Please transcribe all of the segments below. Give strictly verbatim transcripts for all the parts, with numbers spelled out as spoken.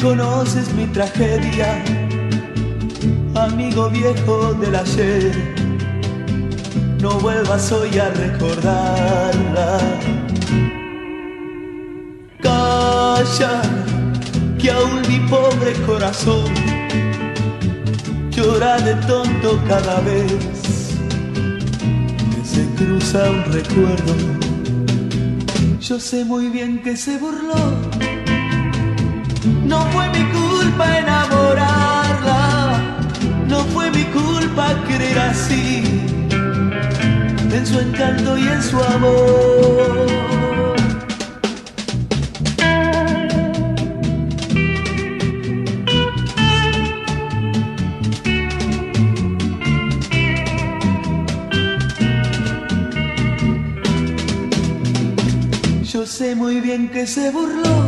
conoces mi tragedia, amigo viejo del ayer, no vuelvas hoy a recordarla. Calla, que aún mi pobre corazón llora de tonto cada vez que se cruza un recuerdo. Yo sé muy bien que se burló, no fue mi culpa enamorarla, no fue mi culpa querer así, en su encanto y en su amor. Yo sé muy bien que se burló,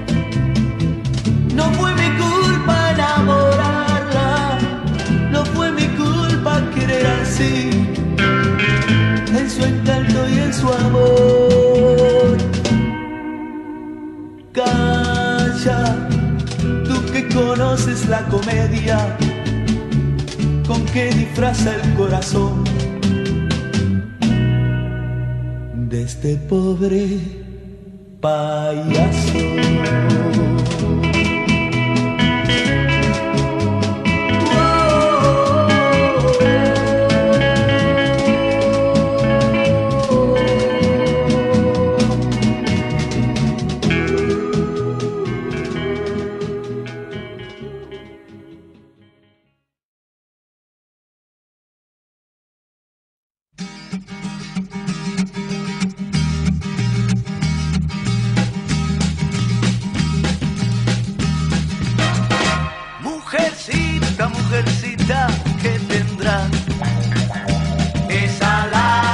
no fue mi culpa enamorarla, no fue mi culpa querer así, en su encanto y en su amor. Calla, tú que conoces la comedia, con que disfraza el corazón de este pobre payaso. Mujercita, mujercita, ¿qué tendrá esa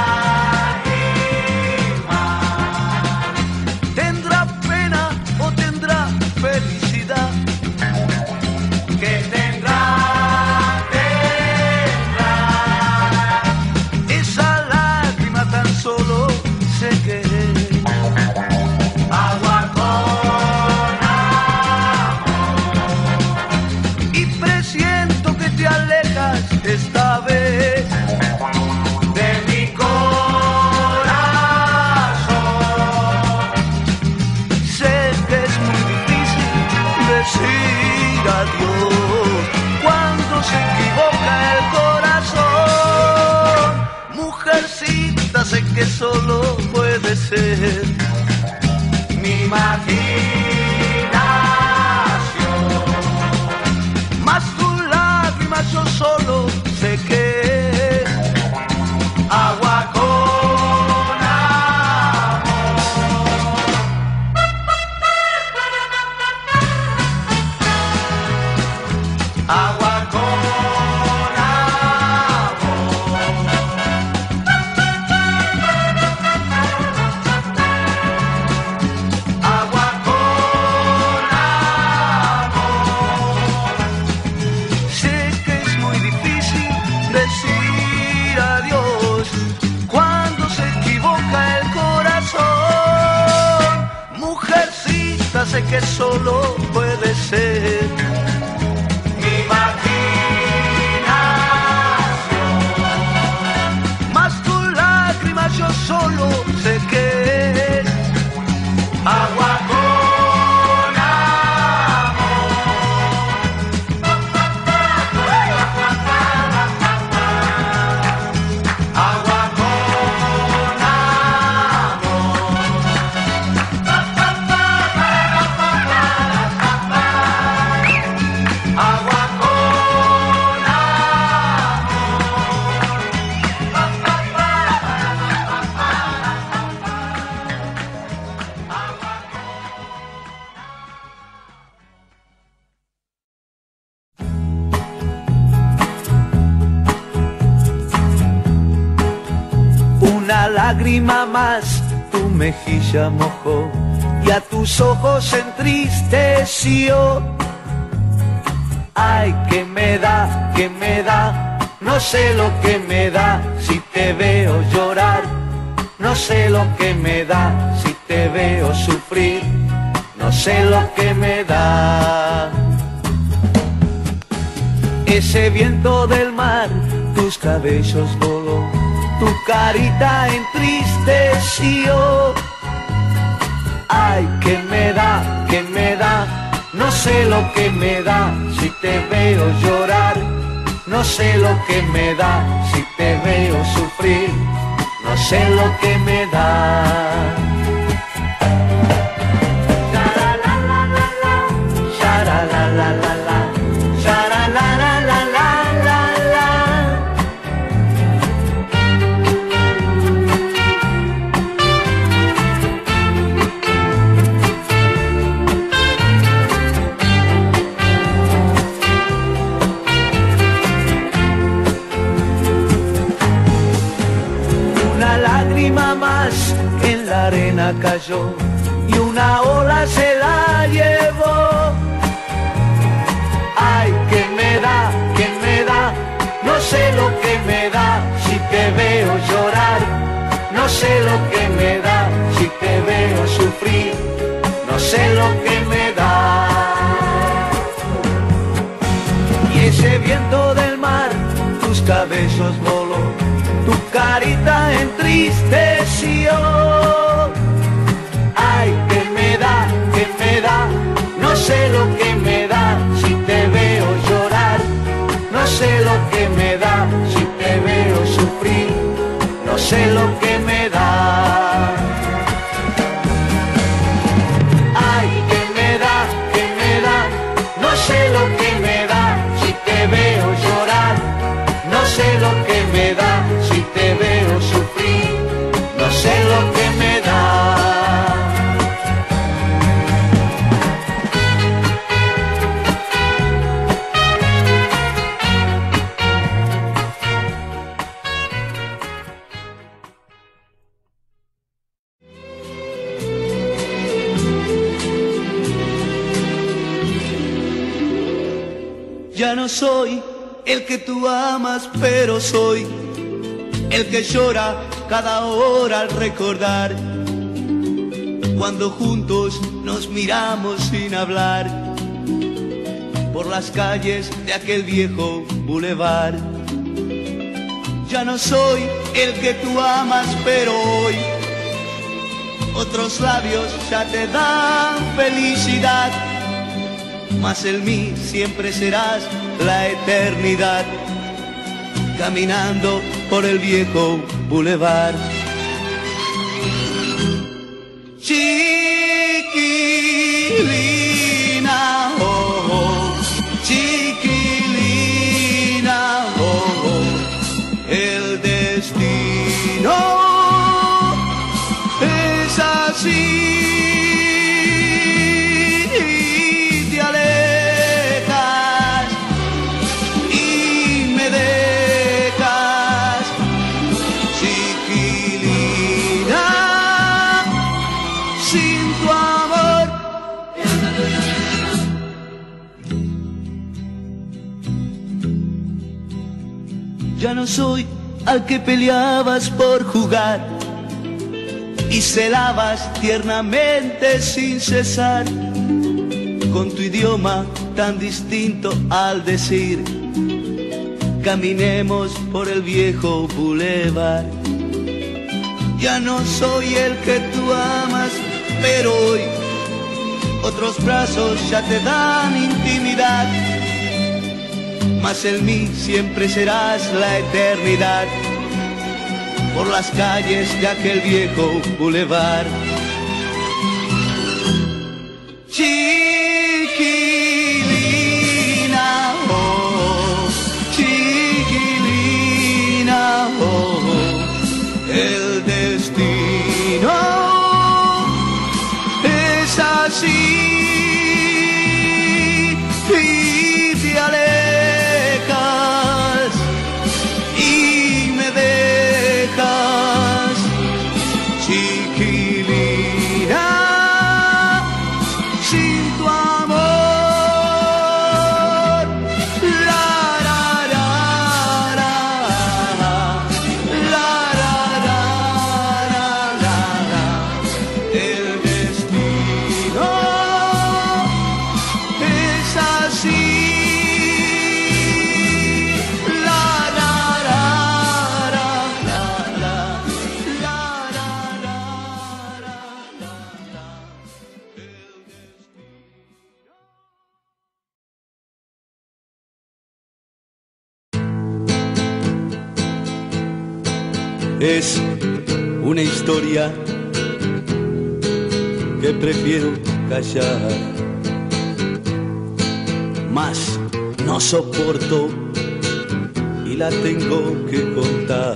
lágrima? ¿Tendrá pena o tendrá felicidad? ¿Qué tendrá, tendrá? Esa lágrima tan solo sé que es agua con amor. Y presiento que te alejas esta vez de mi corazón. Sé que es muy difícil decir adiós cuando se equivoca el corazón. Mujercita, sé que solo puede ser mi imaginación, mas tu lágrima yo solo sé que es agua con amor. Agua con amor. Agua con amor. Sé que es muy difícil decir adiós cuando se equivoca el corazón. Mujercita, sé que solo puede ser mi imaginación, mas tu lágrima yo solo sé que es agua con amor. Agua con amor. Agua con Una lágrima más tu mejilla mojó y a tus ojos entristeció. Ay, que me da, que me da, no sé lo que me da si te veo llorar. No sé lo que me da si te veo sufrir. No sé lo que me da. ese viento del mar, tus cabellos voló, tu carita entristeció. Ay, que me da, que me da, no sé lo que me da si te veo llorar. No sé lo que me da si te veo sufrir. No sé lo que me da. Más en la arena cayó y una ola se la llevó. Ay, que me da, que me da, no sé lo que me da si te veo llorar. No sé lo que me da si te veo sufrir. No sé lo que me da. Y ese viento del mar, tus cabellos voló, tu carita entristeció. Ay, que me da, que me da, no sé lo que me da si te veo llorar. No sé lo que me da si te veo sufrir. No sé lo que me da. Ay, que me da, que me da, no sé lo que me da si te veo llorar. No sé lo que me da si te veo sufrir, no sé lo que me da. Ya no soy el que tú amas, pero soy el que llora cada hora al recordar cuando juntos nos miramos sin hablar por las calles de aquel viejo bulevar. Ya no soy el que tú amas, pero hoy otros labios ya te dan felicidad, mas en mí siempre serás la eternidad, caminando por el viejo bulevar. Chiquilina, oh, oh, chiquilina, oh, oh, el destino es así. Te alejas y me dejas, chiquilina, sin tu amor. Ya no soy al que peleabas por jugar y celabas tiernamente sin cesar, con tu idioma tan distinto al decir caminemos por el viejo bulevar. Ya no soy el que tú amas, pero hoy otros brazos ya te dan intimidad, mas en mí siempre serás la eternidad, por las calles de aquel viejo bulevar. Chiquilina, oh, chiquilina, oh, el destino es así. Y te alejas y me dejas, chiquilina, sin Es una historia que prefiero callar, mas no soporto y la tengo que contar.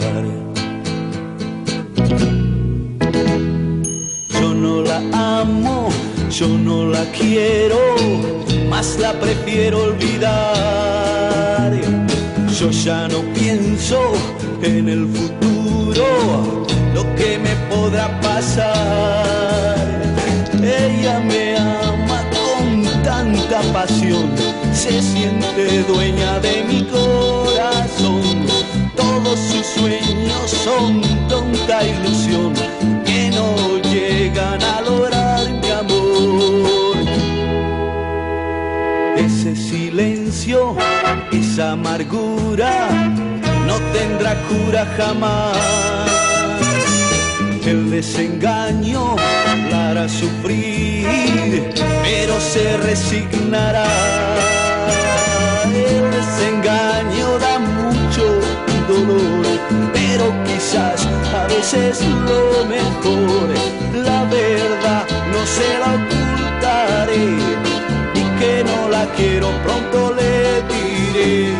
Yo no la amo, yo no la quiero, mas la prefiero olvidar. Yo ya no pienso en el futuro, lo que me podrá pasar. Ella me ama con tanta pasión, se siente dueña de mi corazón. Todos sus sueños son tonta ilusión, que no llegan a lograr mi amor. Ese silencio, esa amargura, no tendrá cura jamás. El desengaño la hará sufrir, pero se resignará. El desengaño da mucho dolor, pero quizás a veces lo mejor. La verdad no se la ocultaré, y que no la quiero pronto le diré.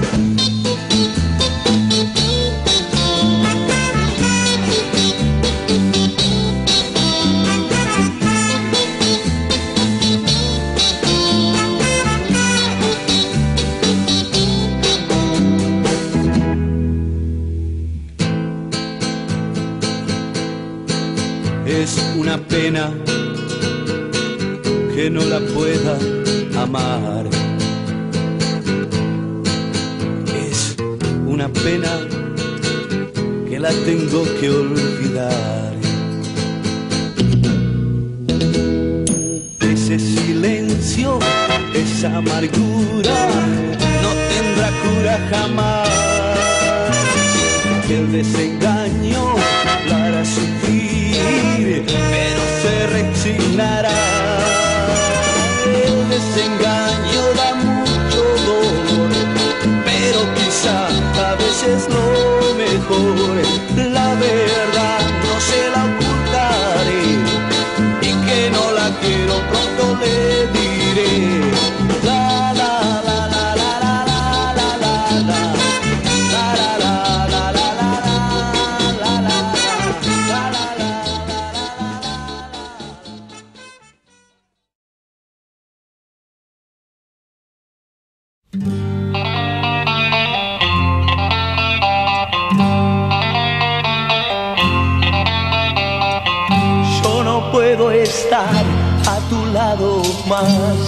Es una pena que no la pueda amar. Es una pena que la tengo que olvidar. Ese silencio, esa amargura, no tendrá cura jamás. El desengaño la hará sufrir, pero se resignará. El desengaño da mucho dolor, pero quizá a veces lo mejor. La verdad no se la ocultaré, y que no la quiero pronto le diré. La la la la la la la la la. Yo no puedo estar a tu lado más,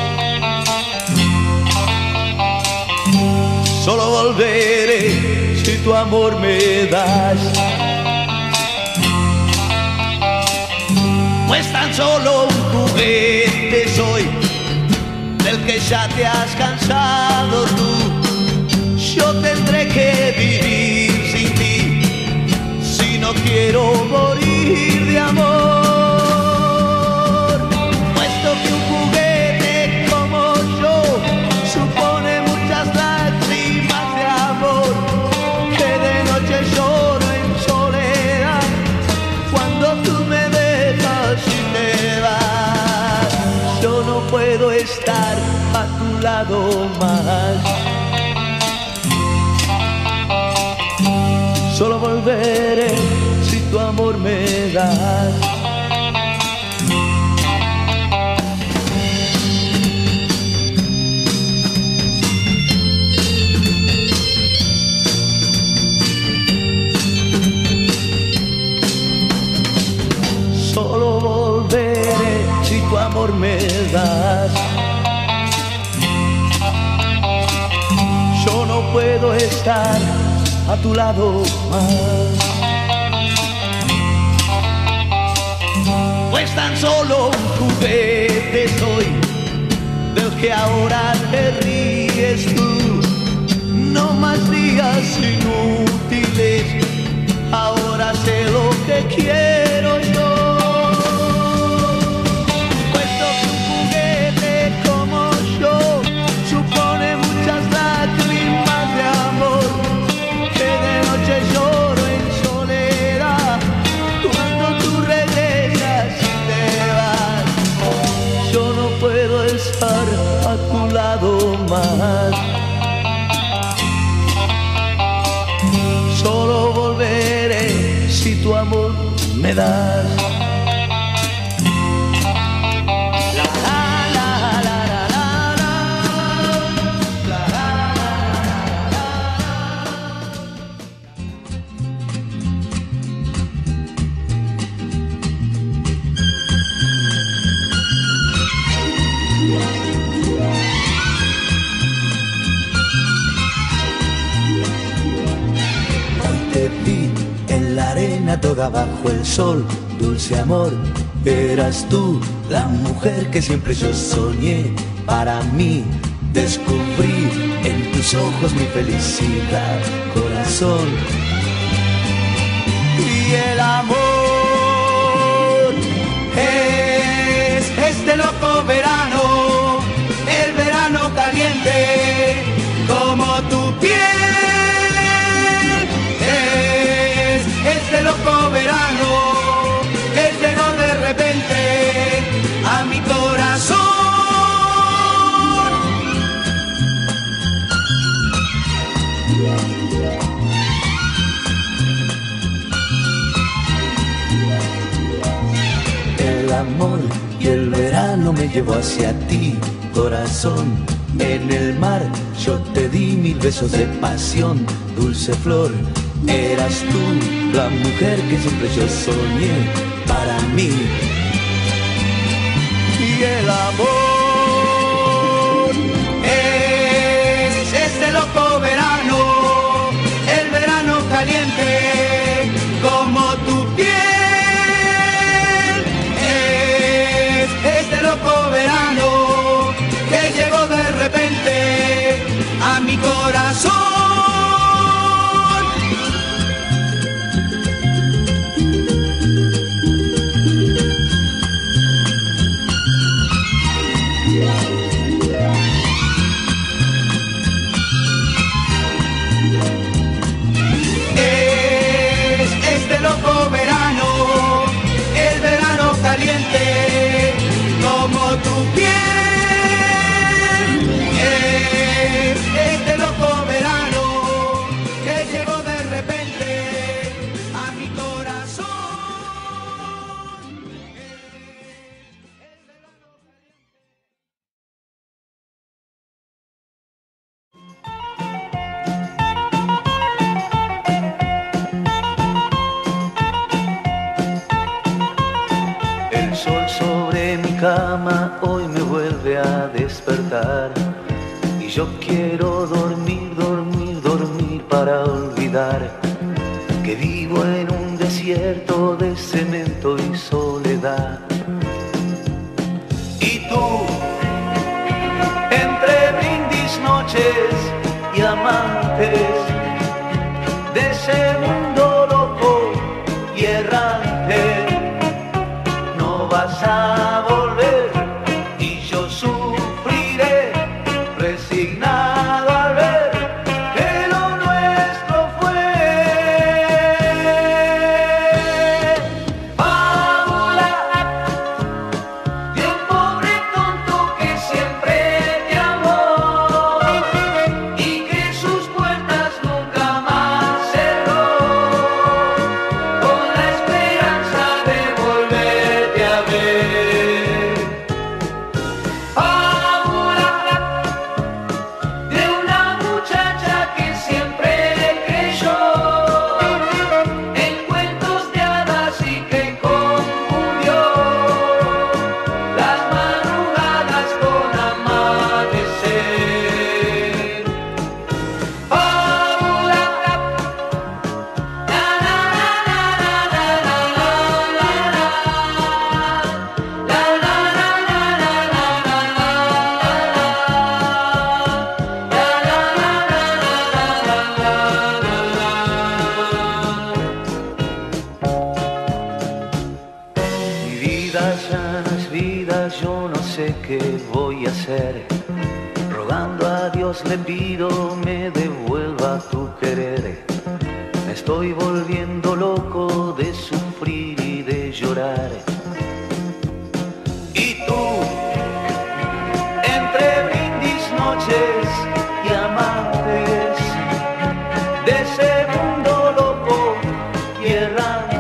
solo volveré si tu amor me das. Pues tan solo un juguete soy, del que ya te has cansado tú. Yo tendré que vivir sin ti, si no quiero morir de amor. Puesto que un juguete como yo supone muchas lágrimas de amor, que de noche lloro en soledad cuando tú me dejas y te vas. Yo no puedo estar a tu lado más, solo volveré si tu amor me das. Solo volveré si tu amor me das. Yo no puedo estar a tu lado más, pues tan solo un juguete soy, del que ahora te ríes tú. No más días inútiles, ahora sé lo que quiero yo. Puesto que un juguete como yo supone muchas lágrimas de amor, que de noche lloro en soledad si tu amor me das. Toda bajo el sol, dulce amor, eras tú la mujer que siempre yo soñé. Para mí descubrí en tus ojos mi felicidad, corazón. Y el amor es este loco verano, el verano caliente como tu piel. Este loco verano que llegó de repente a mi corazón. El amor y el verano me llevó hacia ti, corazón. En el mar yo te di mil besos de pasión, dulce flor. Eras tú la mujer que siempre yo soñé para mí. Y el amor es este loco verano, el verano caliente como tu piel. Es este loco verano que llegó de repente a mi corazón. Como tu piel, es este loco verano que llegó de repente a mi corazón. El sol sobre mi cama hoy me vuelve a despertar y yo quiero dormir, dormir, dormir para olvidar que vivo en un desierto de cemento y soledad. Y tú, entre brindis, noches y amantes de ese mundo loco y errante, vas a volver y yo sufriré resignado al ver que lo nuestro fue fábula de un pobre tonto que siempre te amó y que sus puertas nunca más cerró con la esperanza de volverte a ver. Fábula de una muchacha que siempre creyó en cuentos de hadas y que confundió las madrugadas con amanecer. Fábula, na na na na na na na na. Mi vida ya no es vida, yo no sé qué voy a hacer. Rogando a Dios le pido me devuelva tu querer. Me estoy volviendo loco de sufrir y de llorar. Y tú, entre brindis, noches y amantes de ese mundo loco y errante,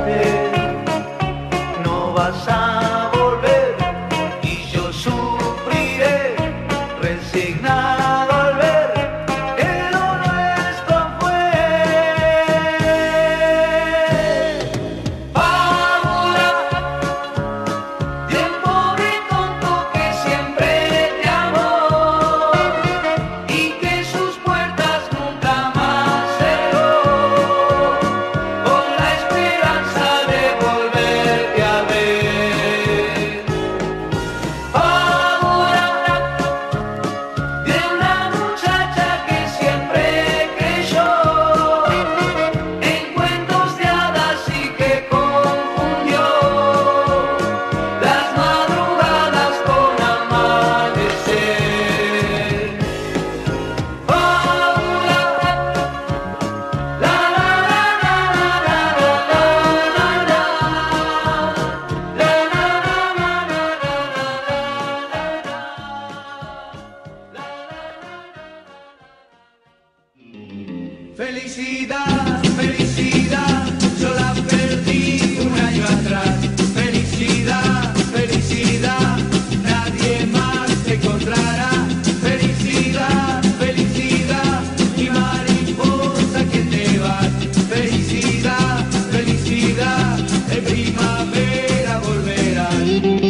Felicidad, felicidad, yo la perdí un año atrás. Felicidad, felicidad, nadie más te encontrará. Felicidad, felicidad, mi mariposa que te vas. Felicidad, felicidad, en primavera volverás.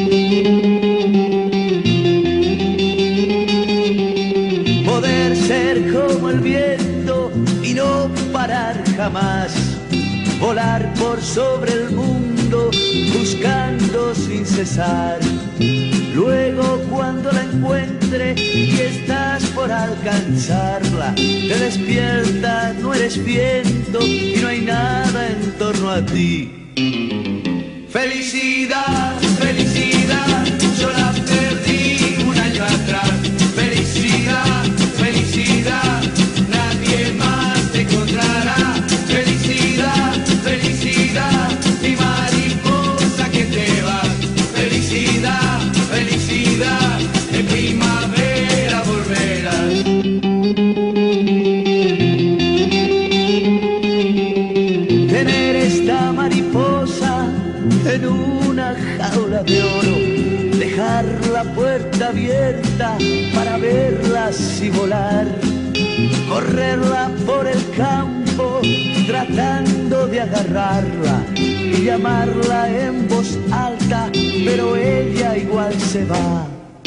Poder ser como el viento y no parar jamás, volar por sobre el mundo buscando sin cesar. Luego cuando la encuentre y estás por alcanzarla, te despierta, no eres viento y no hay nada en torno a ti. Felicidad, felicidad, yo la perdí un año atrás. Felicidad, felicidad, nadie más te encontrará. Felicidad, felicidad, mi mariposa que te vas. Felicidad, felicidad, en primavera volverás. Tener esta mariposa en una jaula de oro, dejar la puerta abierta para verla así volar, correrla por el campo tratando de agarrarla y llamarla en voz alta, pero ella igual se va.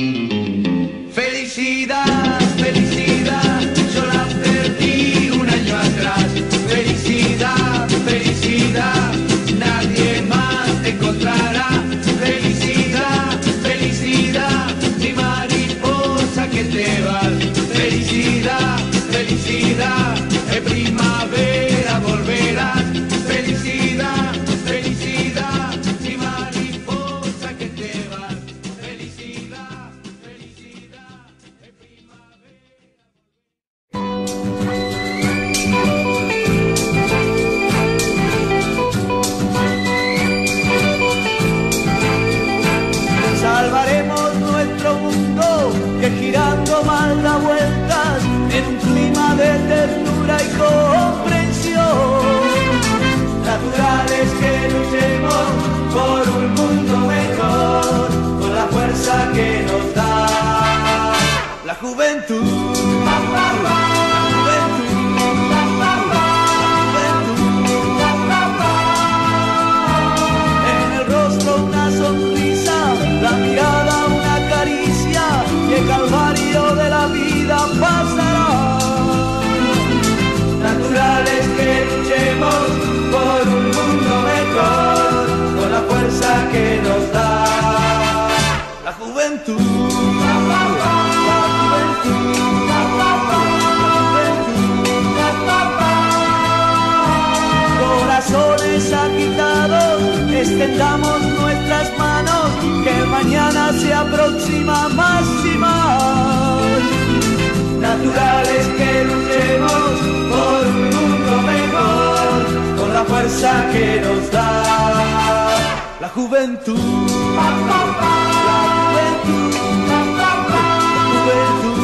Felicidad, felicidad, yo la perdí un año atrás. Felicidad, felicidad, nadie más te encontrará. Felicidad, felicidad, mi mariposa que te vas. Felicidad, felicidad, en primavera volverás. Felicidad, felicidad, mi mariposa que te vas. Felicidad, felicidad, en primavera. Salvaremos nuestro mundo que girando mal da vueltas en un clima de ternura y comprensión. Natural es que luchemos por un mundo mejor con la fuerza que nos da la juventud. La juventud, la juventud. En el rostro una sonrisa, la mirada una caricia, y el calvario de la vida pasará. Natural es que luchemos por un mundo mejor con la fuerza que nos da la juventud. La juventud, la juventud, corazones agitados, extendamos nuestras manos, que el mañana se aproxima más y más. Natural es que luchemos por un mundo mejor con la fuerza que nos da la juventud. La juventud, la juventud.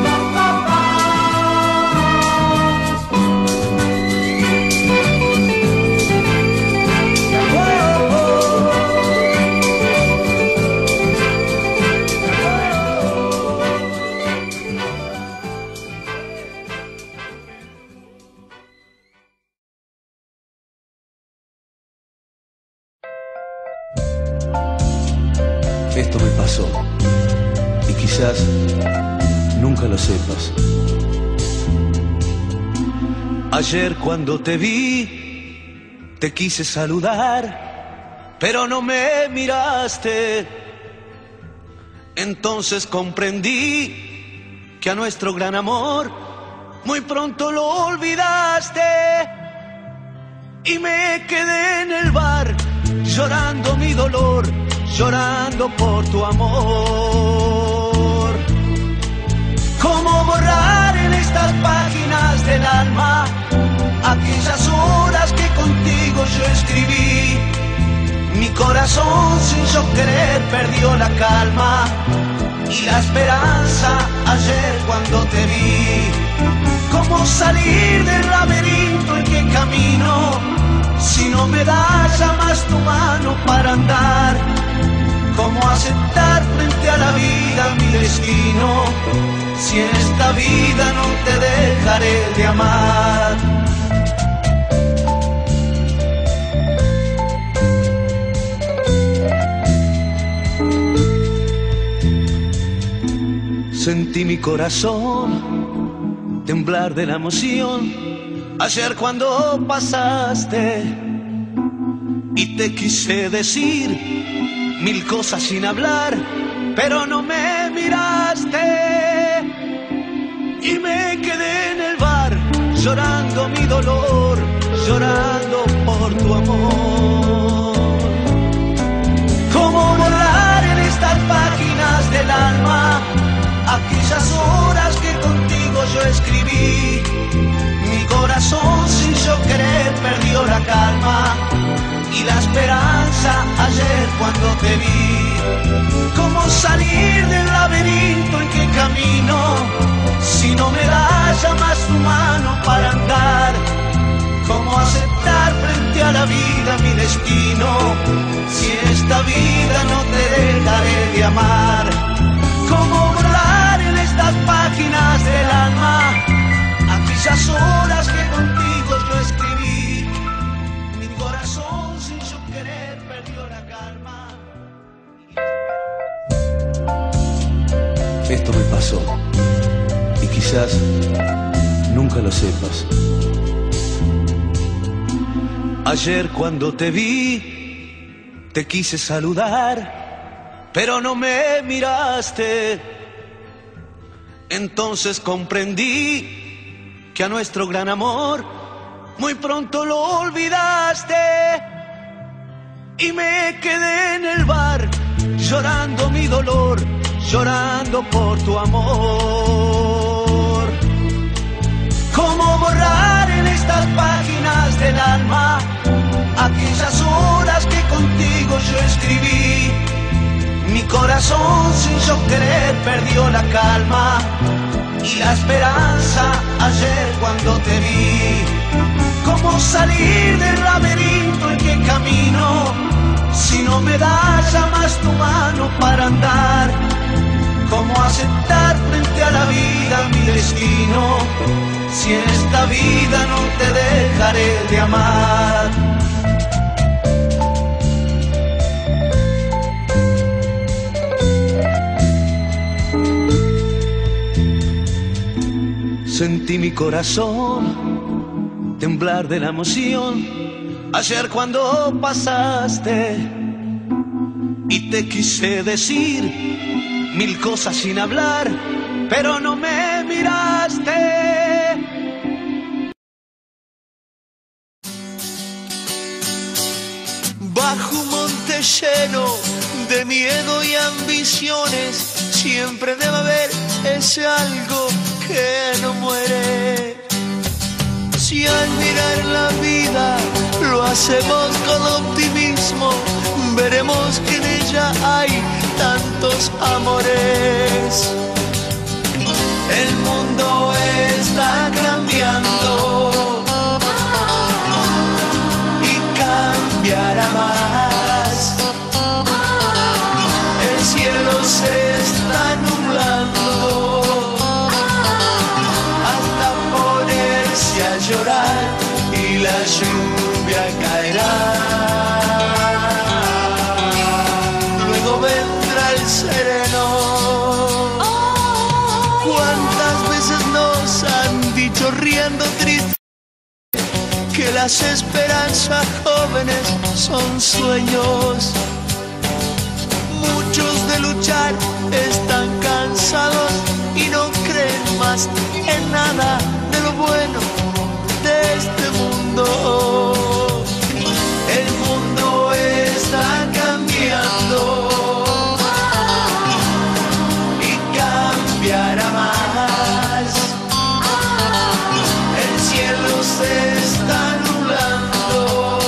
Esto me pasó y quizás nunca lo sepas. Ayer cuando te vi, te quise saludar, pero no me miraste. Entonces comprendí que a nuestro gran amor muy pronto lo olvidaste. Y me quedé en el bar llorando mi dolor, llorando por tu amor. ¿Cómo borrar en estas páginas del alma aquellas horas que contigo yo escribí? Mi corazón sin yo querer perdió la calma y la esperanza ayer cuando te vi. ¿Cómo salir del laberinto en que camino si no me das ya más tu mano para andar? ¿Cómo aceptar frente a la vida mi destino si en esta vida no te dejaré de amar? Sentí mi corazón temblar de la emoción ayer cuando pasaste y te quise decir mil cosas sin hablar, pero no me miraste y me quedé en el bar llorando mi dolor, llorando por tu amor. ¿Cómo borrar en estas páginas del alma aquellas horas que contigo yo escribí? Mi corazón sin yo querer perdió la calma y la esperanza ayer cuando te vi. ¿Cómo salir del laberinto en que camino si no me das ya más tu mano para andar? ¿Cómo aceptar frente a la vida mi destino si en esta vida no te dejaré de amar? ¿Cómo borrar en estas páginas del alma aquellas horas que contigo yo escribí? Mi corazón sin yo querer perdió la calma. Esto me pasó y quizás nunca lo sepas. Ayer cuando te vi, te quise saludar, pero no me miraste. Entonces comprendí que a nuestro gran amor muy pronto lo olvidaste. Y me quedé en el bar llorando mi dolor, llorando por tu amor. ¿Cómo borrar en estas páginas del alma aquellas horas que contigo yo escribí? Mi corazón sin yo querer perdió la calma y la esperanza ayer cuando te vi. ¿Cómo salir del laberinto en que camino si no me das ya más tu mano para andar? ¿Cómo aceptar frente a la vida mi destino si en esta vida no te dejaré de amar? Sentí mi corazón temblar de la emoción ayer cuando pasaste y te quise decir mil cosas sin hablar, pero no me miraste. Bajo un monte lleno de miedo y ambiciones, siempre debe haber ese algo que no muere. Si al mirar la vida lo hacemos con optimismo, veremos que en ella hay tantos amores. El mundo está cambiando y cambiará más. El cielo se está nublando hasta ponerse a llorar y la lluvia caerá. Luego vendrá el sereno. ¿Cuántas veces nos han dicho riendo triste que las esperanzas jóvenes son sueños? Muchos de luchar están cansados y no creen más en nada de lo bueno de este mundo. El mundo está cambiando y cambiará más. El cielo se está nublando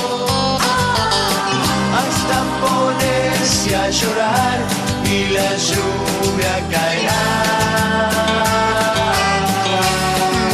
hasta ponerse a llorar y la lluvia caerá.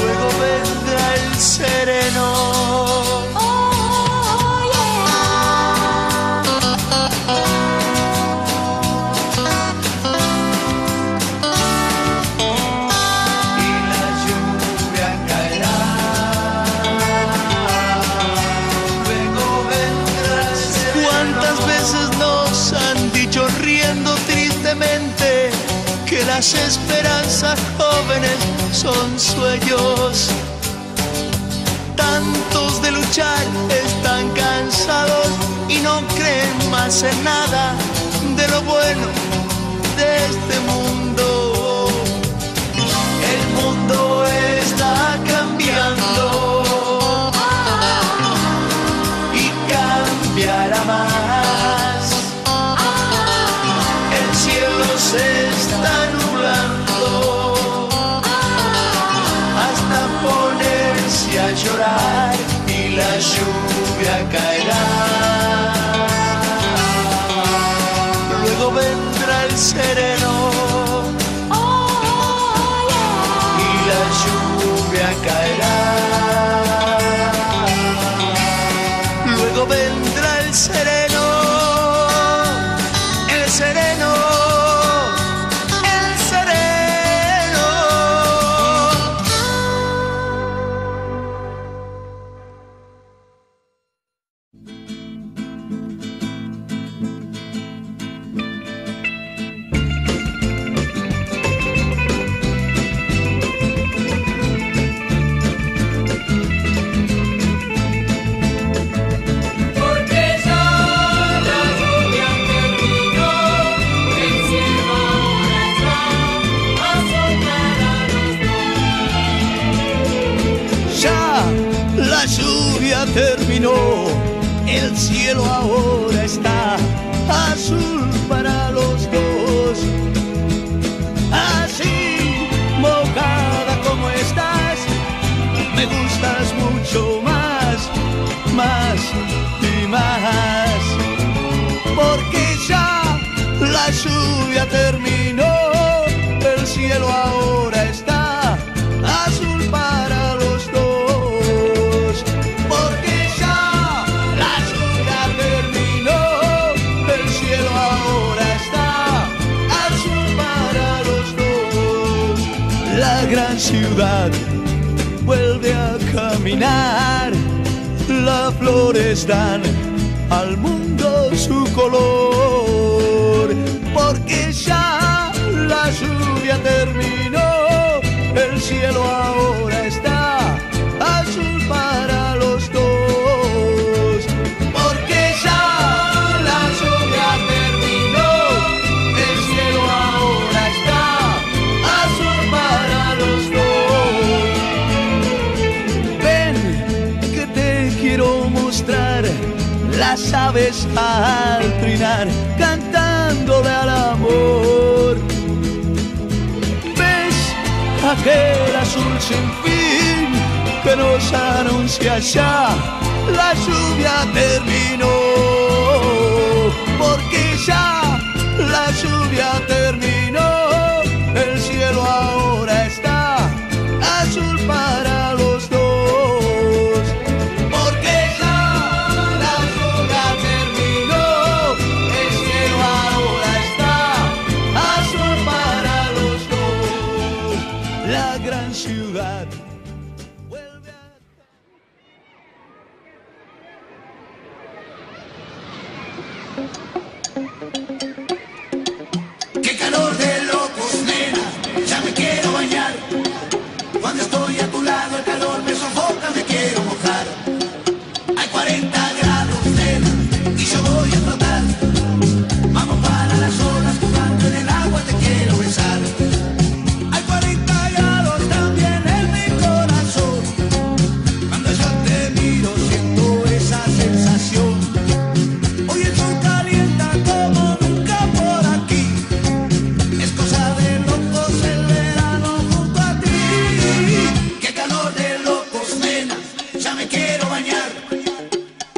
suavemente que las esperanzas jóvenes son sueños. Tantos de luchar están cansados y no creen más en nada de lo bueno de este mundo. El mundo está cambiando y cambiará más. El cielo se está nublando hasta ponerse a llorar y la lluvia caerá. Luego vendrá el sereno y la lluvia caerá. Luego vendrá el sereno, el sereno, el sereno. Porque ya la lluvia terminó, el cielo ahora está azul para los dos. Ya la lluvia terminó, el cielo ahora está azul para los dos. Así, mojada como estás, me gustas mucho más, más y más. Porque ya la lluvia terminó, el cielo ahora está azul para los dos. Porque ya la lluvia terminó, el cielo ahora está azul para los dos. La gran ciudad vuelve a caminar, las flores dan al mundo su color. Porque ya la lluvia terminó, el cielo ahora está azul para los dos. Porque ya la lluvia terminó, el cielo ahora está azul para los dos. Ven que te quiero mostrar las aves al trinar, cantándole al amor. ¿Ves aquel azul sin fin que nos anuncia ya la lluvia terminó? Porque ya la lluvia terminó, el cielo ahora está azul para los dos. Porque ya la lluvia terminó, el cielo ahora está azul para los dos. La gran ciudad vuelve a... Qué calor de locos, nena, ya me quiero bañar. Cuando estoy a tu lado el calor me sofoca, me quiero mojar. Hay cuarenta grados, nena, y yo voy a flotar. Vamos para las olas, jugando en el agua, te quiero besar. Hay cuarenta grados también en mi corazón. Cuando yo te miro siento esa sensación. Hoy el sol calienta como nunca por aquí. Es cosa de locos el verano junto a ti. Qué calor de locos, nena, ya me quiero bañar.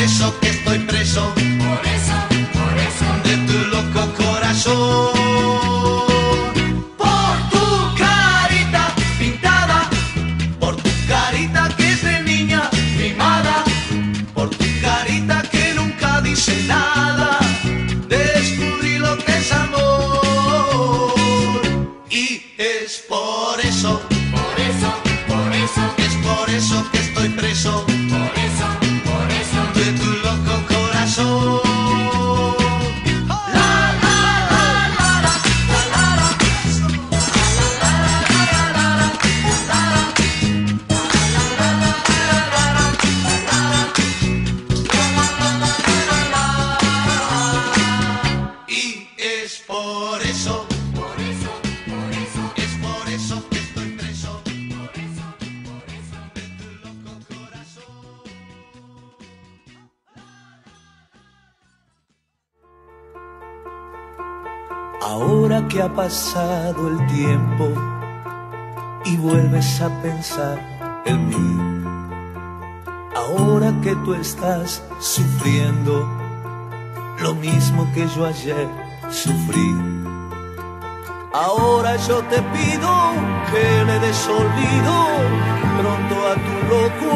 eso que estoy preso, por eso, por eso, de tu loco corazón. Por tu carita pintada, por tu carita que es de niña mimada, por tu carita que nunca dice nada, descubrí lo que es amor. Y es por eso, por eso, por eso, es por eso que estoy preso, por eso, por eso. de tu loco corazón. Y es por eso, Por eso, por eso, es por eso que estoy preso, por eso, por eso. de tu loco corazón. Ahora que ha pasado el tiempo y vuelves a pensar en mí, ahora que tú estás sufriendo lo mismo que yo ayer sufrí, ahora yo te pido que le des olvido pronto a tu loco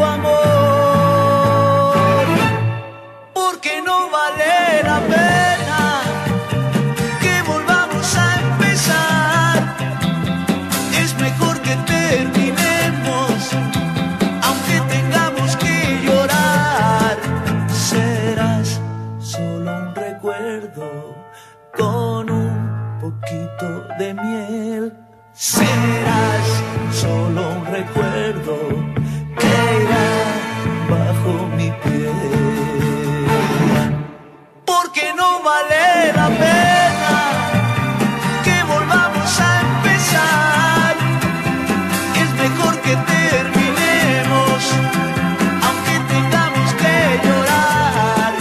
amor, porque no vale la pena que volvamos a empezar. Es mejor que terminemos, aunque tengamos que llorar. Serás solo un recuerdo con un poquito de miel. Serás solo un recuerdo que irá bajo mi piel, porque no vale la pena que volvamos a empezar. Es mejor que terminemos, aunque tengamos que llorar.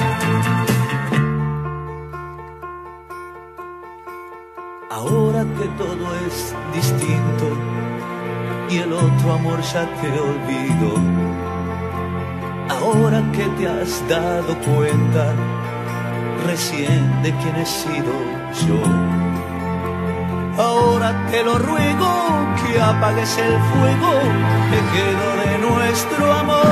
Ahora que todo es distinto y el otro amor ya te olvido, ahora que te has dado cuenta recién de quién he sido yo, ahora te lo ruego que apagues el fuego que quedó de nuestro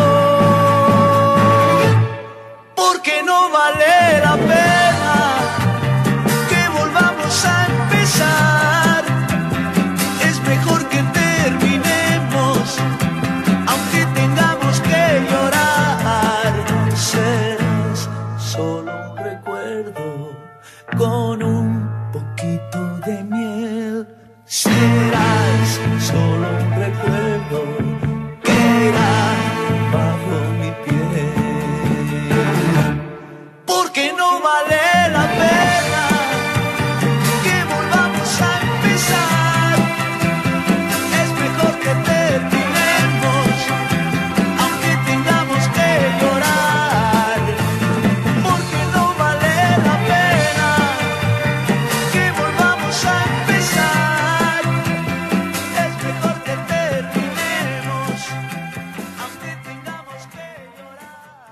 amor, porque no vale la pena que volvamos a empezar. Es mejor que terminemos, aunque tengamos que llorar. Serás solo un recuerdo con un poquito de miel. Serás solo un recuerdo que irá bajo mi piel, porque no vale la pena que volvamos a empezar. Es mejor que terminemos, aunque tengamos que llorar, porque no vale la pena que volvamos a empezar. Es mejor que terminemos, aunque tengamos que llorar.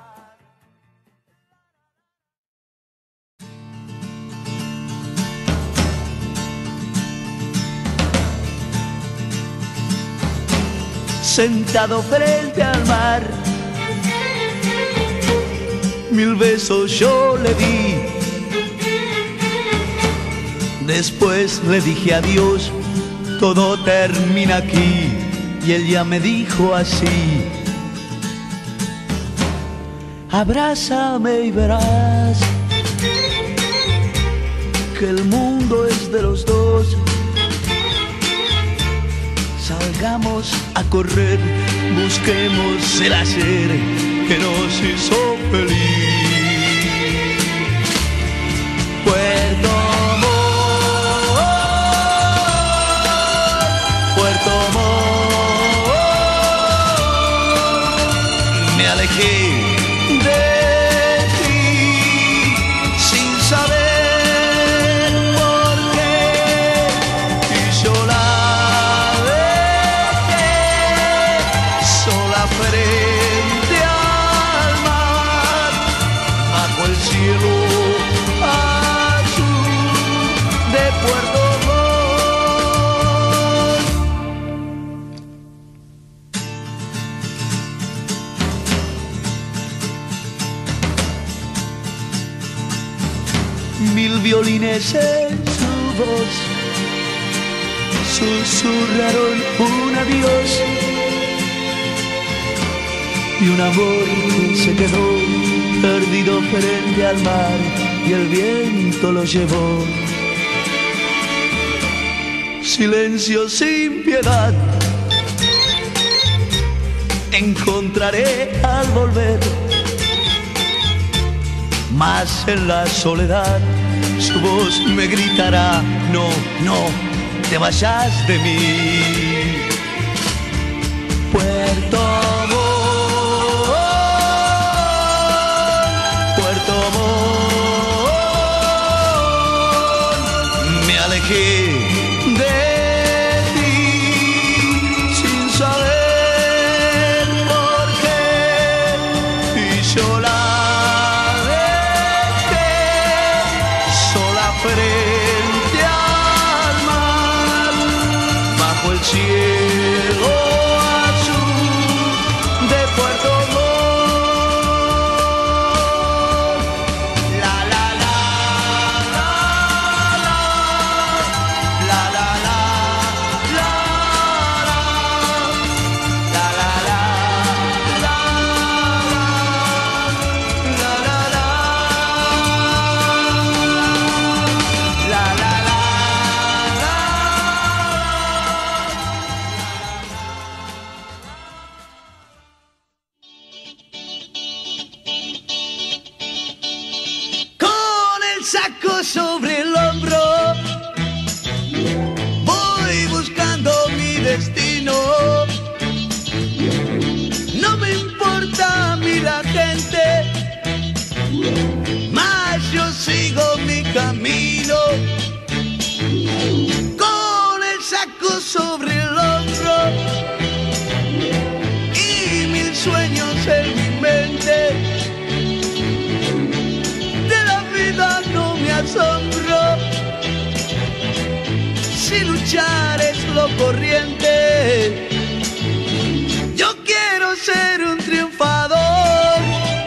Sentado frente al mar, mil besos yo le di. Después le dije adiós, todo termina aquí. Y él ya me dijo así: abrázame y verás que el mundo es de los dos. Salgamos a correr, busquemos el ayer que nos hizo feliz. Puerto Montt, Puerto Montt, me alejé de ti sin saber por qué, y yo la frente al mar, Mil violines en su voz susurraron un adiós, y un amor que se quedó perdido frente al mar y el viento lo llevó. Silencio sin piedad encontraré al volver, mas en la soledad su voz me gritará: no, no te vayas de mí. Puerto Montt, Puerto Montt, me alejé de ti sin saber por qué, y yo la dejé sola frente al mar, bajo el cielo azul de Puerto Montt. La la la la la, la la la la la, la la la la la, la la la, la la la la. Con el saco sobre el hombro voy buscando mi destino. No me importa a mí la gente, mas yo sigo mi camino. Con el saco sobre el hombro y mil sueños en mi mente, de la vida no me asombro. Si luchar es lo corriente, yo quiero ser un triunfador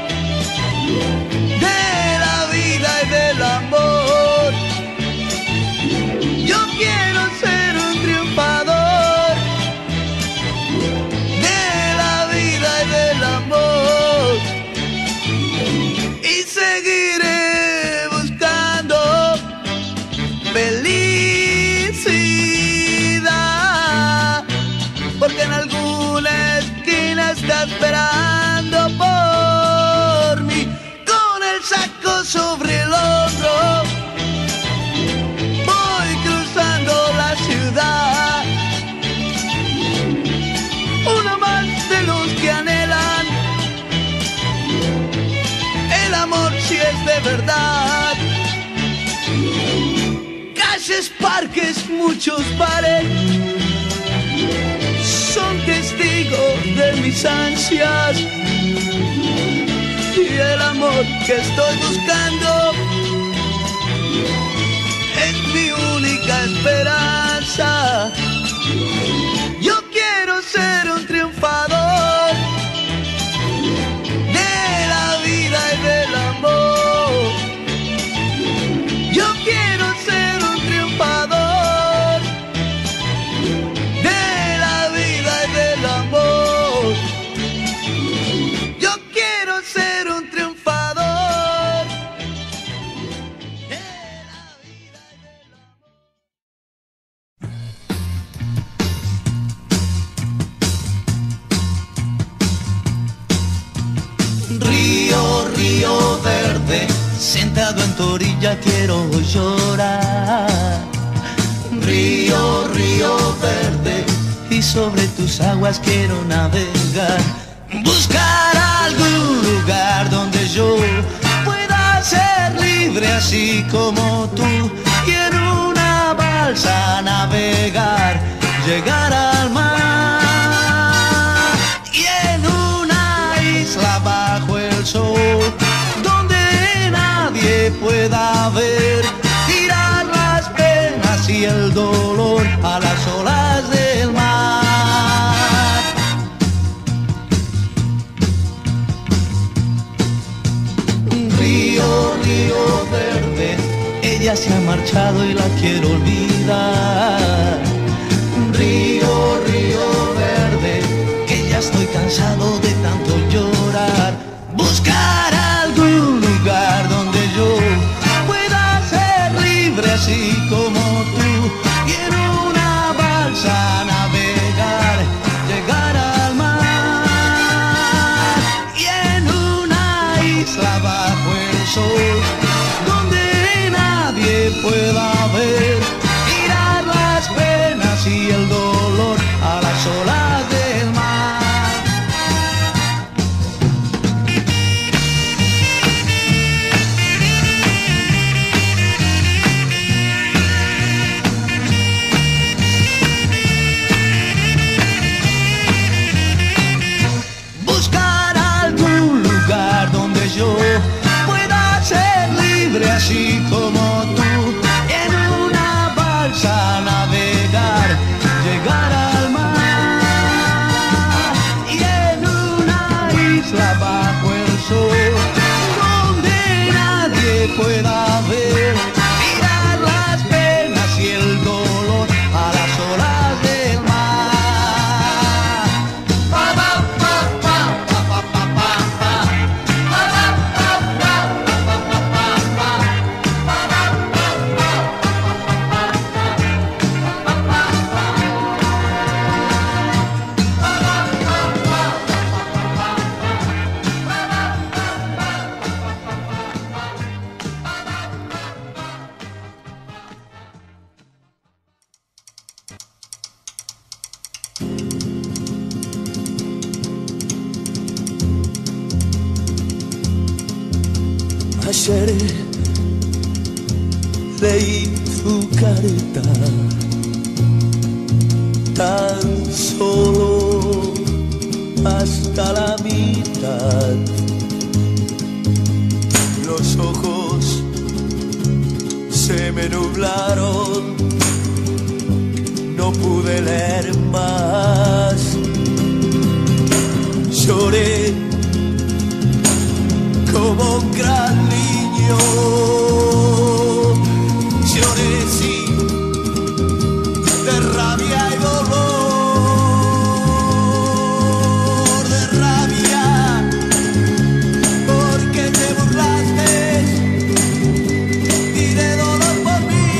de la vida y del amor. Yo quiero ser un triunfador de la vida y del amor, y seguiré buscando felicidad, porque en alguna esquina está esperando por mí. Con el saco sobre el hombro voy cruzando la ciudad, uno más de los que anhelan el amor si es de verdad. Calles, parques, muchos bares son testigos de mis ansias, y el amor que estoy buscando es mi única esperanza. Yo quiero ser un triunfador de la vida y del amor. Yo quiero ser un triunfador de la vida y del amor. Yo quiero ser un triunfador de la vida y del amor. Río, río verde, sentado en tu orilla quiero llorar. Río, río verde, y sobre tus aguas quiero navegar. Buscar algún lugar donde yo pueda ser libre así como tú, y en una balsa navegar, llegar al mar, y en una isla bajo el sol donde nadie pueda ver, tirar las penas y el dolor a las olas del mar. Río, río verde, ella se ha marchado y la quiero olvidar. Río, río verde, que ya estoy cansado de tanto llorar. Buscar algún lugar donde yo pueda ser libre así como tú, y en una balsa navegar, llegar al mar, y en una isla bajo el sol donde nadie pueda ver, tirar las penas y el dolor a las olas del mar. Buscar algún lugar donde yo pueda ser libre así como tú, en una balsa navegar, llegar al mar, y en una isla bajo el sol donde nadie pueda ver, tirar las penas y el dolor a las olas del mar. Pa, pa, pa, pa, pa, pa, pa, pa, pa. Pa, pa, pa, pa, pa, pa, pa, pa, pa. Pa, pa, pa, pa, pa, pa, pa, pa, pa, Ayer leí tu carta, tan solo hasta la mitad. Los ojos se me nublaron, no pude leer más. Lloré como un gran niño, lloré sí, de rabia y dolor, de rabia, porque te burlaste y de dolor por mí.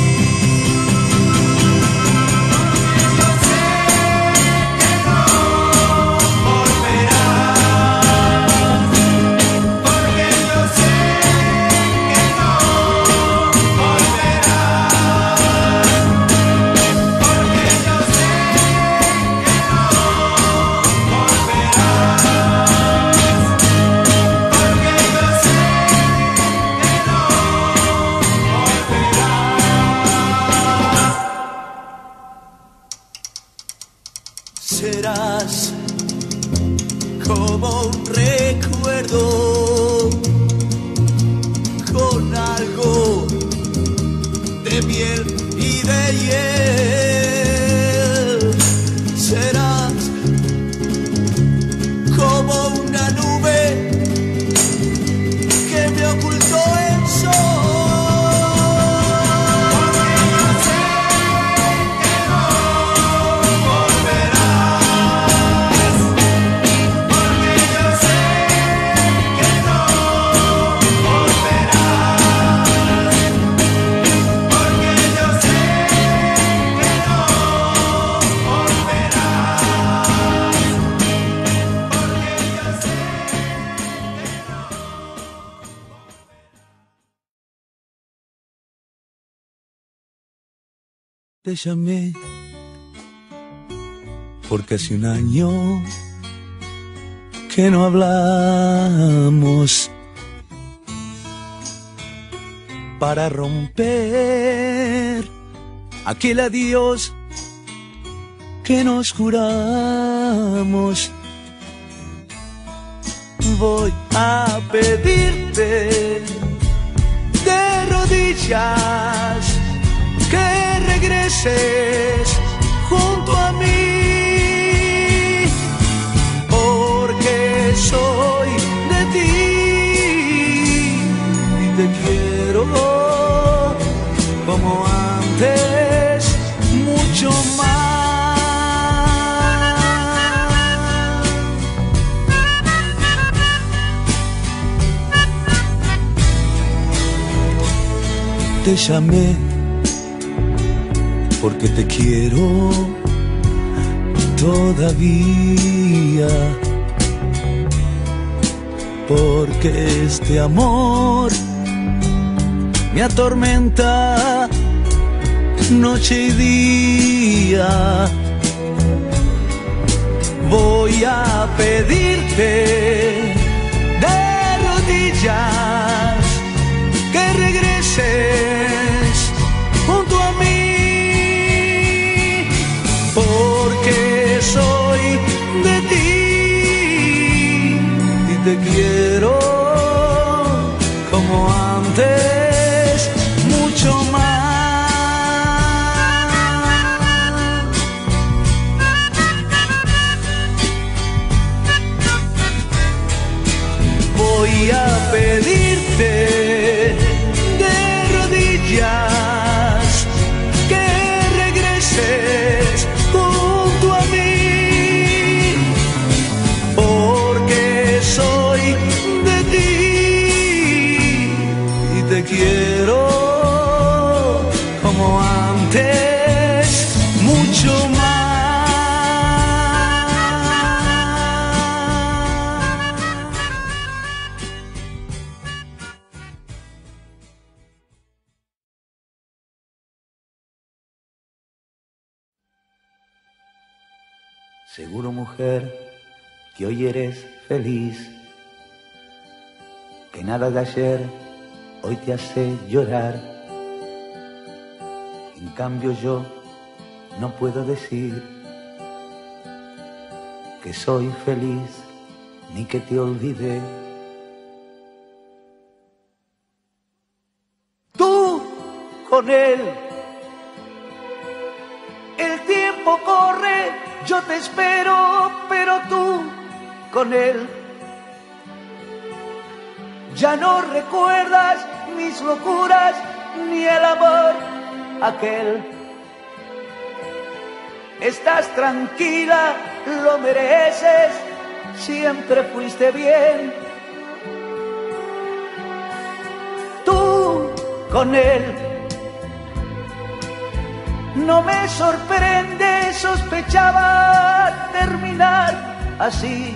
Yo sé que no volverás, porque yo sé que no volverás, porque yo sé que no volverás, porque yo sé que no volverás. Serás como un recuerdo con algo de miel y de hiel. Serás como una nube que me ocultó el sol. Porque yo sé que no volverás, porque yo sé que no volverás, porque yo sé que no volverás, porque yo sé Te llamé porque hace un año que no hablamos, para romper aquel adiós que nos juramos. Voy a pedirte de rodillas que regreses junto a mí, porque soy de ti y te quiero te llamé porque te quiero todavía, porque este amor me atormenta noche y día. Voy a pedirte de rodillas que regreses junto a mí, porque soy de ti y te quiero como antes, mucho más. Voy a pedirte de rodillas que regreses junto a mí, porque soy de ti y te quiero como antes, mucho más. Seguro, mujer, que hoy eres feliz, que nada de ayer hoy te hace llorar. En cambio yo no puedo decir que soy feliz ni que te olvidé. Tú con él, el tiempo corre, yo te espero, pero tú con él ya no recuerdas mis locuras ni el amor aquel. Estás tranquila, lo mereces, siempre fuiste bien. Tú con él, no me sorprende, sospechaba terminar así.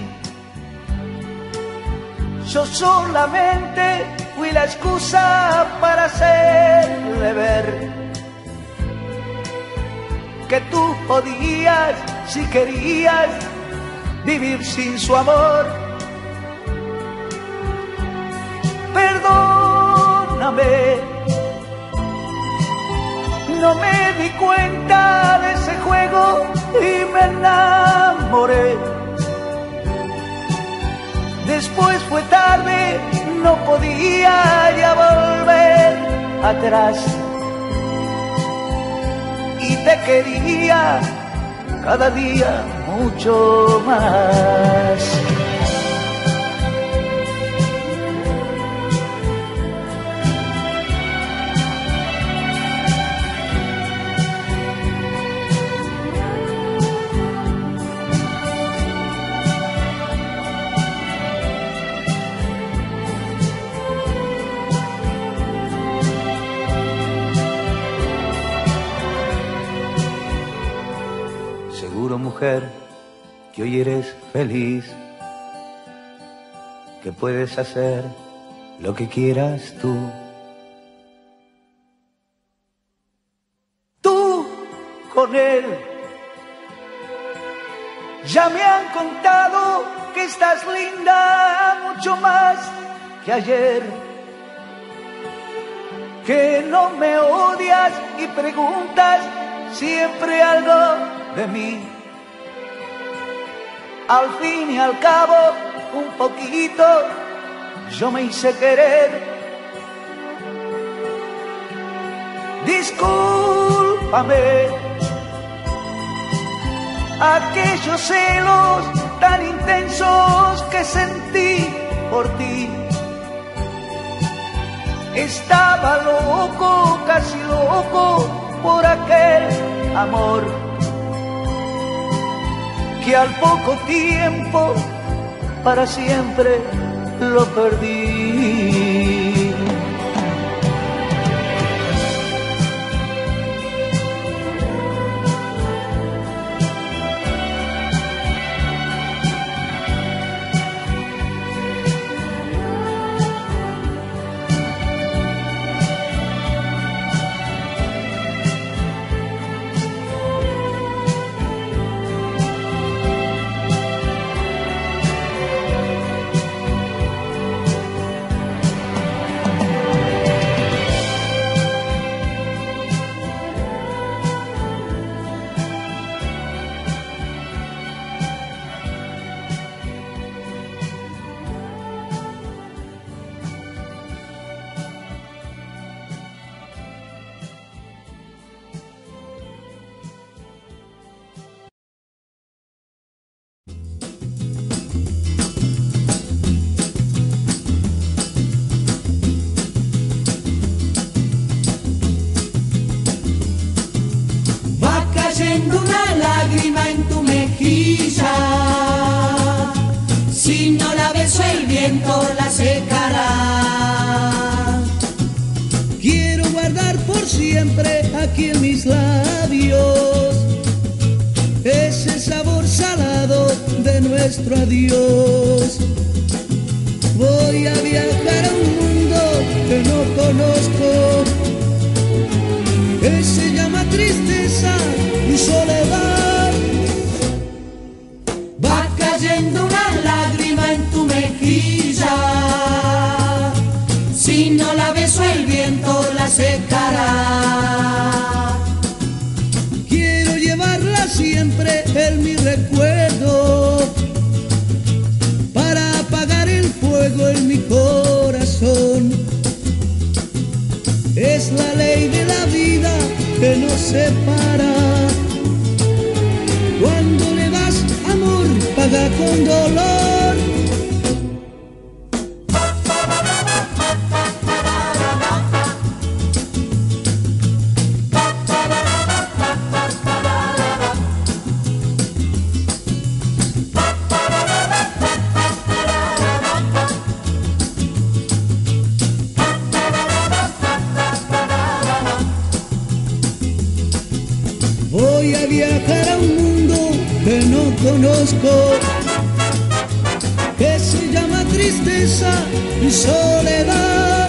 Yo solamente fui la excusa para hacerle ver que tú podías, si querías, vivir sin su amor. Perdóname, no me di cuenta de ese juego y me enamoré. Después fue tarde, no podía ya volver atrás. Y te quería cada día mucho más. Mujer, que hoy eres feliz, que puedes hacer lo que quieras tú. Tú con él, ya me han contado que estás linda mucho más que ayer, que no me odias y preguntas siempre algo de mí. Al fin y al cabo, un poquito, yo me hice querer. Discúlpame, aquellos celos tan intensos que sentí por ti. Estaba loco, casi loco, por aquel amor que al poco tiempo para siempre lo perdí. viento la secará. Quiero guardar por siempre aquí en mis labios ese sabor salado de nuestro adiós. Voy a viajar a un mundo que no conozco, que se llama tristeza y soledad. Va cayendo una lágrima en tu mejilla, si no la beso el viento la secará. Quiero llevarla siempre en mi recuerdo para apagar el fuego en mi corazón. Es la ley de la vida que nos separa. Cuando le das amor, paga con dolor. Voy a viajar a un mundo que no conozco, que se llama tristeza y soledad.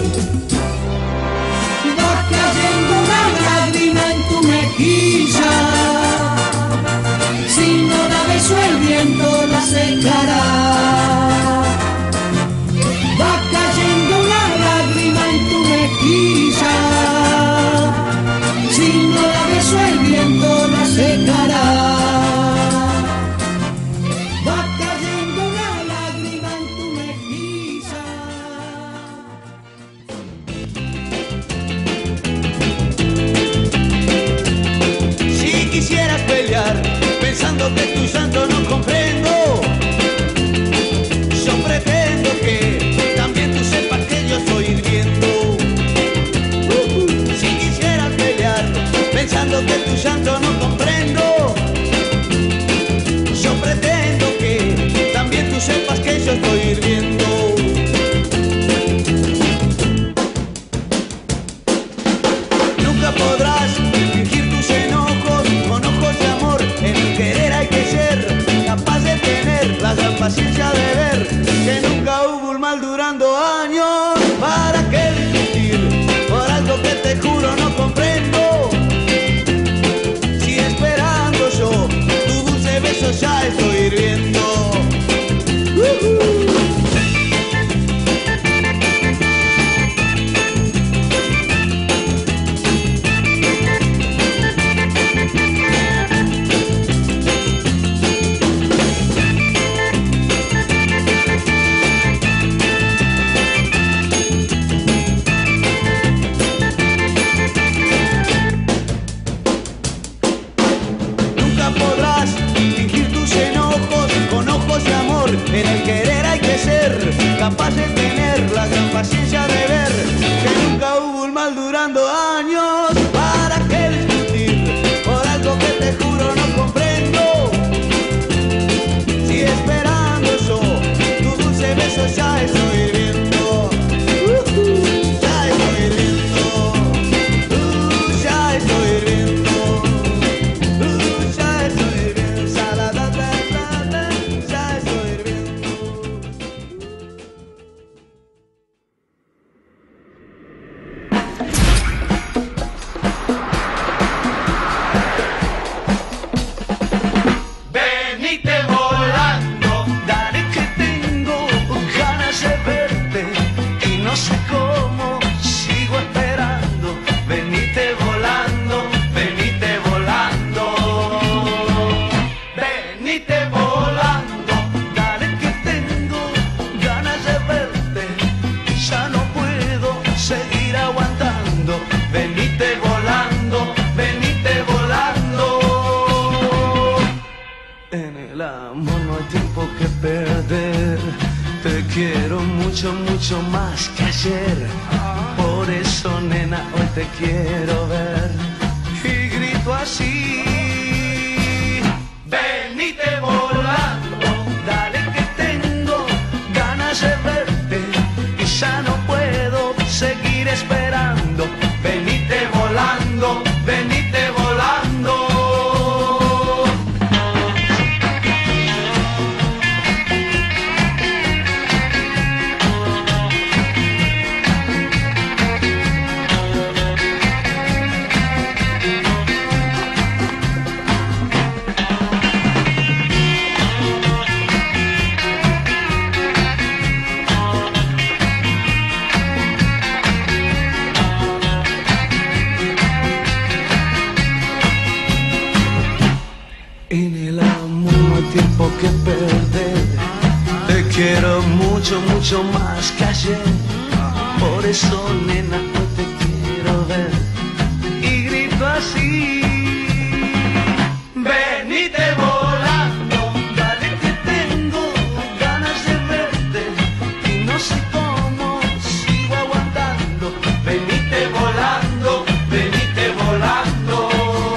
Va cayendo una lágrima en tu mejilla, si no la beso el viento la secará. Va cayendo una lágrima en tu mejilla, si no la beso el viento la secará. Va cayendo una lágrima en tu mejilla. Si quisieras pelear pensando que tu santo no comprendo, yo pretendo que también tú sepas que yo estoy hirviendo. Si quisieras pelear pensando que tu llanto no comprendo, yo pretendo que también tú sepas que yo estoy hirviendo. Nunca podrás fingir tus enojos con ojos de amor. En el querer hay que ser capaz de tener la gran paciencia de ver que nunca hubo un mal durando años. ¿Para qué discutir por algo que te juro no comprendo? Si esperando yo tu dulce beso ya estoy hirviendo. Uh-huh. En el querer hay que ser capaz de tener la gran paciencia de ver que nunca hubo un mal durando años. ¿Para qué discutir por algo que te juro no comprendo? Si esperando yo tu dulce beso ya estoy hirviendo. Uh-huh. Ya estoy hirviendo. Uh, ya estoy hirviendo. Uh, ya estoy hirviendo. Saladata, ya estoy hirviendo. Venite volando, dale que tengo ganas de verte y no sé cómo sigo esperando. Venite volando, venite volando, venite volando, dale que tengo ganas de verte y ya no puedo seguir aguantando. Venite volando, venite volando. En el amor no hay tiempo que perder. Te quiero mucho, mucho más que ayer. Por eso, nena, hoy te quiero ver. Y grito así. Venite volando, dale que tengo ganas de verte. mucho, mucho más que ayer. Por eso, nena, hoy te quiero ver. Y grito así: venite volando, dale que tengo ganas de verte y no sé cómo sigo aguantando. Venite volando, venite volando,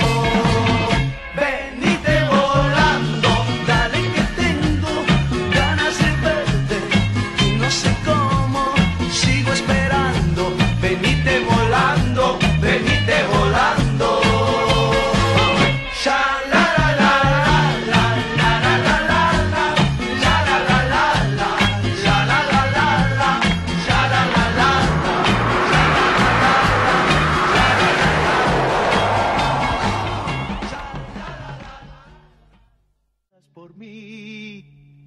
venite volando, dale que tengo ganas de verte y no sé cómo sigo esperando. Venite volando, venite volando. Sha la la la la la la la la la la la la la la la la la la la sha la la la Por mí,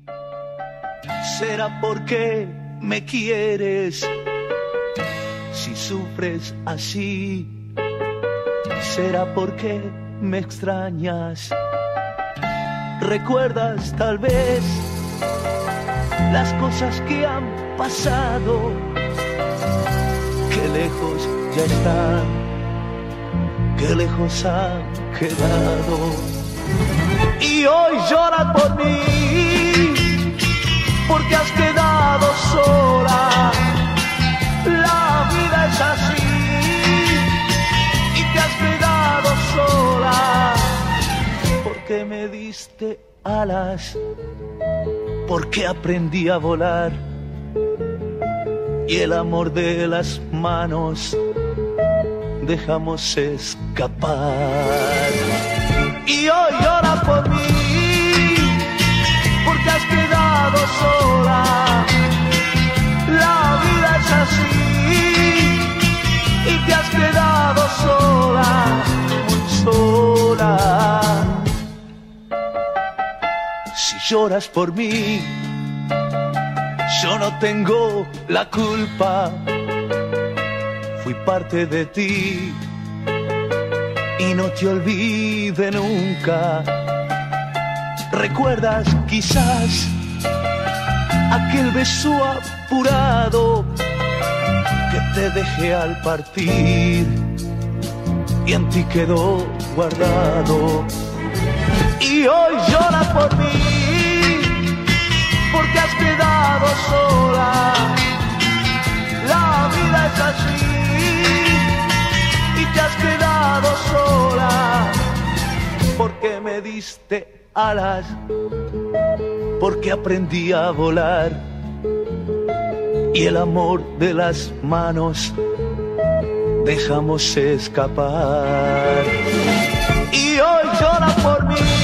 será porque me quieres. Si sufres así, será porque me extrañas. Recuerdas tal vez las cosas que han pasado, que lejos ya están, que lejos han quedado. Y hoy lloras por mí, porque has quedado sola. La vida es así, y te has quedado sola. Porque me diste alas, porque aprendí a volar, y el amor de las manos dejamos escapar. Y hoy lloras por mí, porque has quedado sola. La vida es así, y te has quedado sola, muy sola. Si lloras por mí, yo no tengo la culpa. Fui parte de ti y no te olvide nunca. ¿Recuerdas quizás aquel beso apurado que te dejé al partir y en ti quedó guardado? Y hoy lloras por mí, porque has quedado sola. La vida es así, y te has quedado sola, porque me diste alas, porque aprendí a volar, y el amor de las manos dejamos escapar. Y hoy llora por mí,